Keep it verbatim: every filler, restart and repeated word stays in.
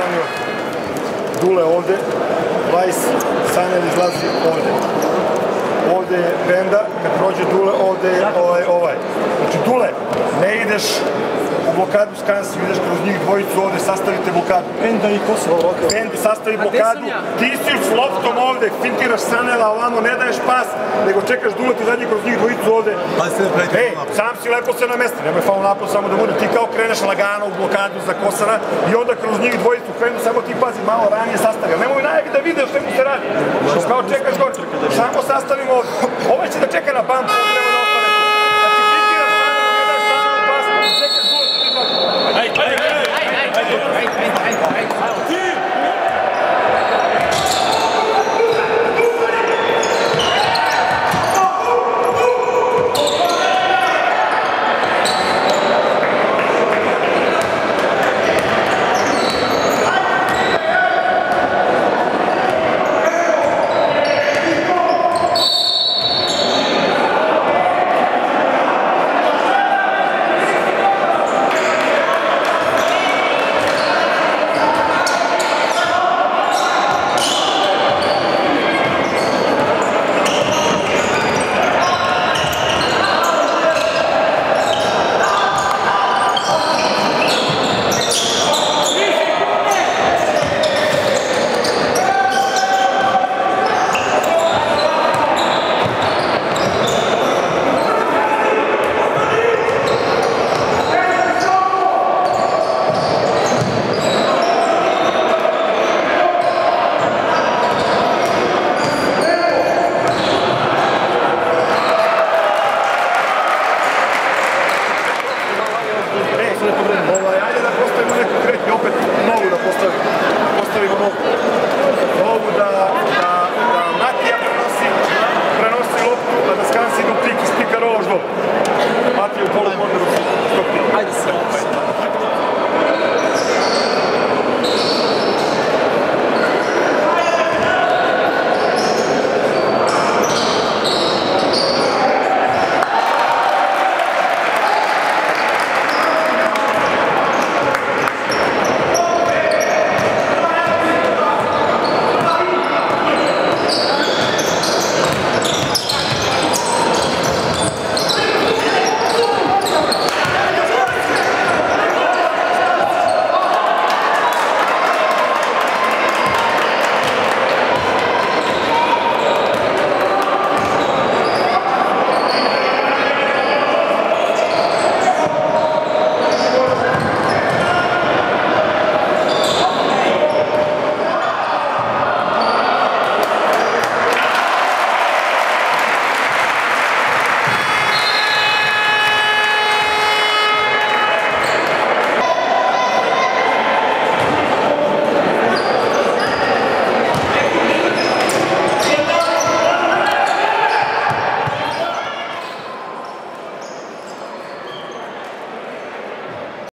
branio Dule ovde, Vajs, Sanel izlazi ovde. Ovde je Benda, kad prođe Dule, ovde je ovaj, ovaj. Znači, Dule, ne ideš u blokadu s Kansi, ideš kroz njih dvojicu ovde, sastavite blokadu. Benda i Kosovo, ovako. Bendi sastavi blokadu, ti si s loptom ovde, fintiraš Sanela, ovamo, ne daješ pas, nego čekaš Dule, ti zadnji kroz njih dvojicu ovde. Ej, sam si lepo se namesti, nemoj faul napad samo da bude, ti kao kreneš lagano u blokadu za Kosara i onda kroz njih dvojicu krenu, samo ti pazi, malo ranije sastavi, ali nemoj najaviti da vide o čemu se radi. Kao čekaš gore, samo sastavimo ovde. Ovaj će da